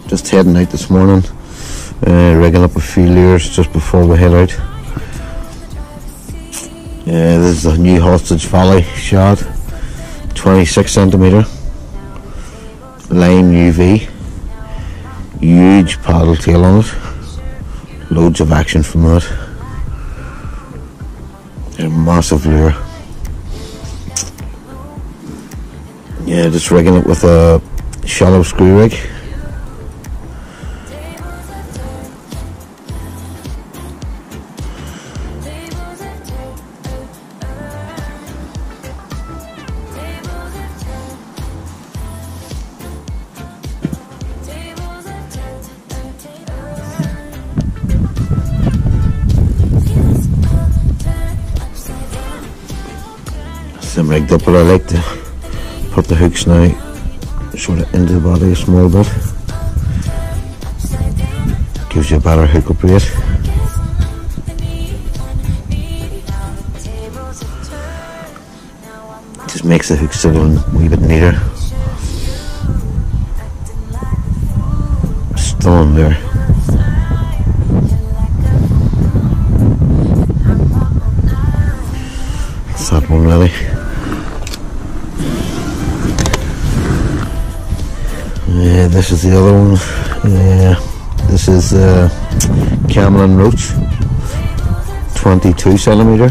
Just heading out this morning, rigging up a few lures just before we head out. This is the new Hostage Valley shad, 26cm, line UV, huge paddle tail on it, loads of action from that. A massive lure. Yeah, just rigging it with a shallow screw rig. I'm rigged up, but I like to put the hooks now sort of into the body a small bit. Gives you a better hook up rate. Just makes the hook sit on a wee bit neater. Stunning there. That's that one really. This is the other one. This is Cameron Roach, 22cm.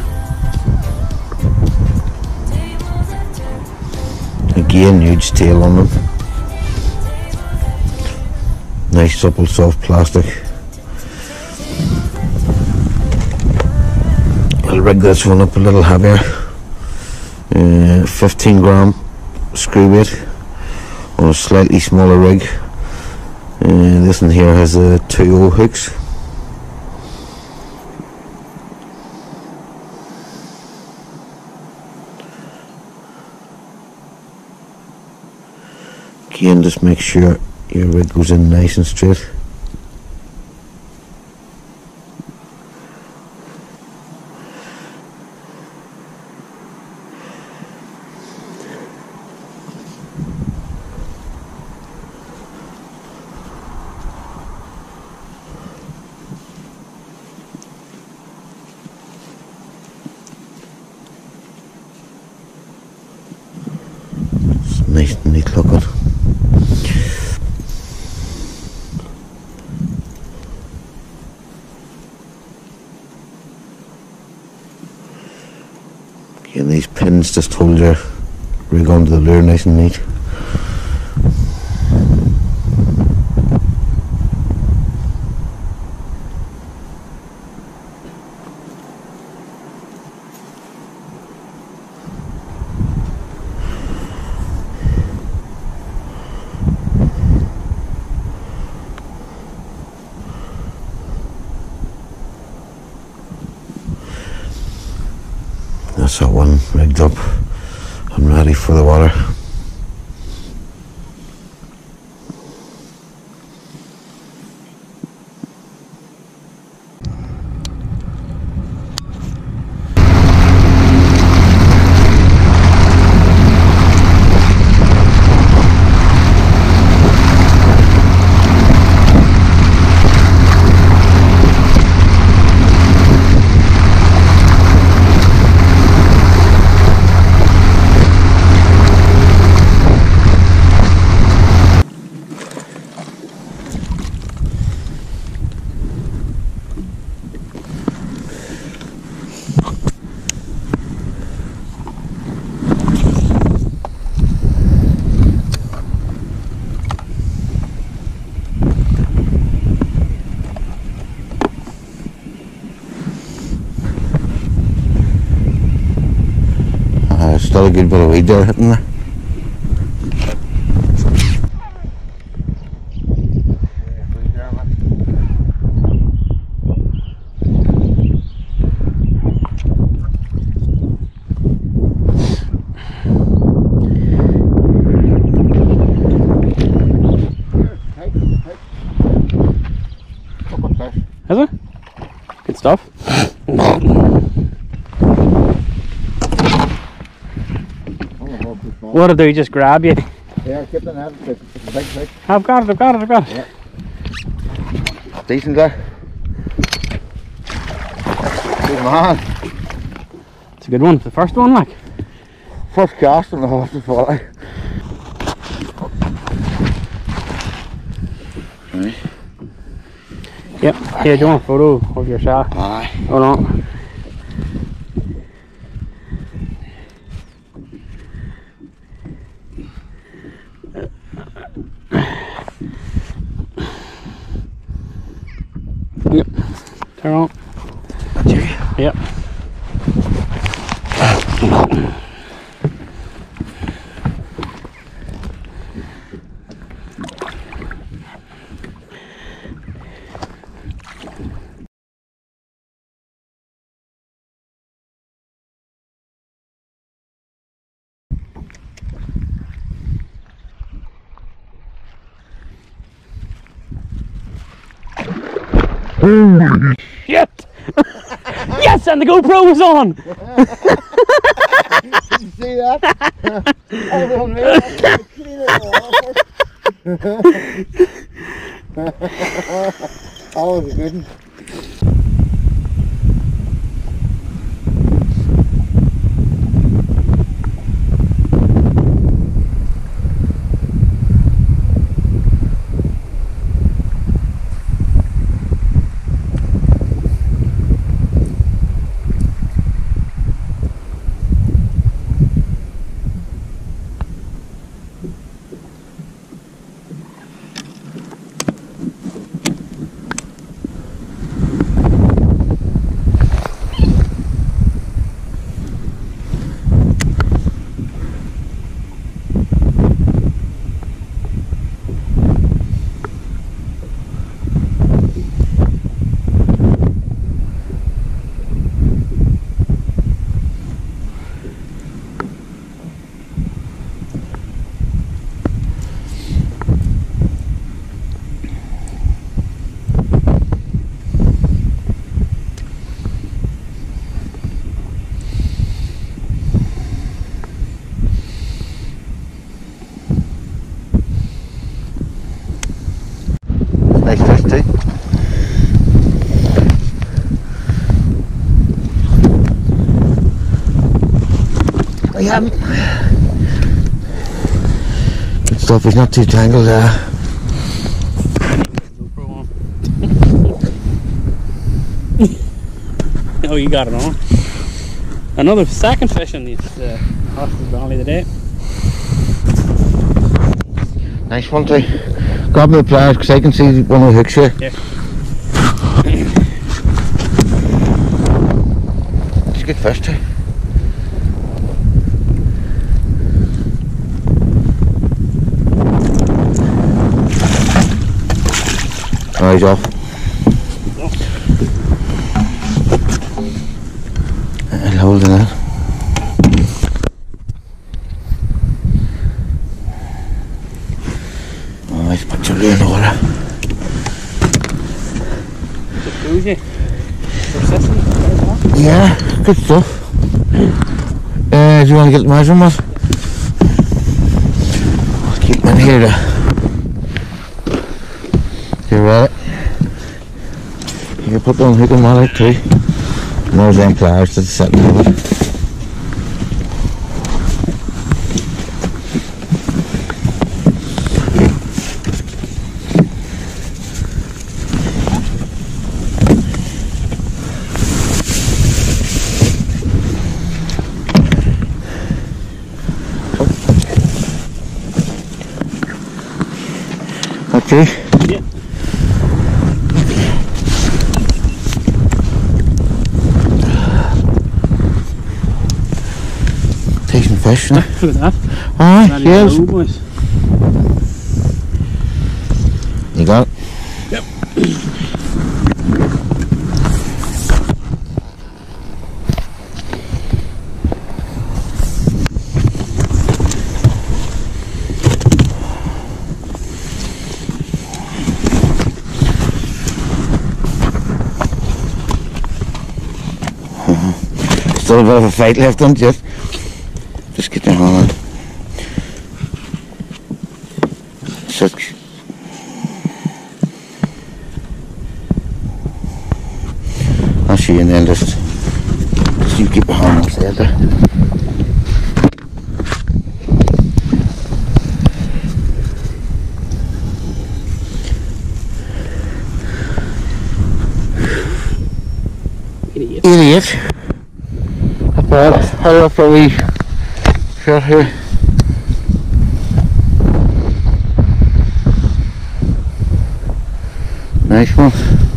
Again, huge tail on them. Nice supple soft plastic. I'll rig this one up a little heavier. 15g screw weight on a slightly smaller rig. This one here has 2 hooks. Again, just make sure your rig goes in nice and straight. Nice and neat looking. Again, these pins just hold your rig onto the lure nice and neat. That's that one rigged up and ready for the water. Still a good bit of weed there hitting there. Is it? Good stuff. What did they just grab you? Yeah, keep the net. It's a big fish. I've got it. Yeah. Decent guy. Good man. It's a good one. The first one, like. First cast on the horse to follow. Right. Yep. Here, do you want a photo of your shot? Aye. Oh no. Yep. Turn on. That's you? Yep. Shit! Yes, and the GoPro was on! Did you see that? Hold on, man. Oh, it was a good one. Nice fish too. I haven't. Good stuff, he's not too tangled there. Oh, you got it on. Another second fish in this Hostas Valley today. Nice one too. Grab me the pliers because I can see one of the hooks here. Yeah. It's a good fish too. Oh, he's off. I'll hold it there. Oh, he's put your lure in the water. Bougie. Persistent. Yeah, good stuff. Do you want to get the measurement? I'll keep him in here to get at it. You can put them hook and mallet too. And there's them pliers that's sitting over it. Okay. Yeah. Decent fish, no? Look at that. Alright, yes. Boys. You got it? Yep. Still a bit of a fight left on it, just get your hand on. So, you and then just you keep behind us there. Idiot. Not bad. Hurry up for a wee shot here. Nice one.